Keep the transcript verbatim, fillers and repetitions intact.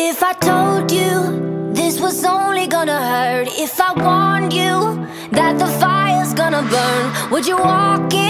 If I told you this was only gonna hurt, if I warned you that the fire's gonna burn, would you walk in?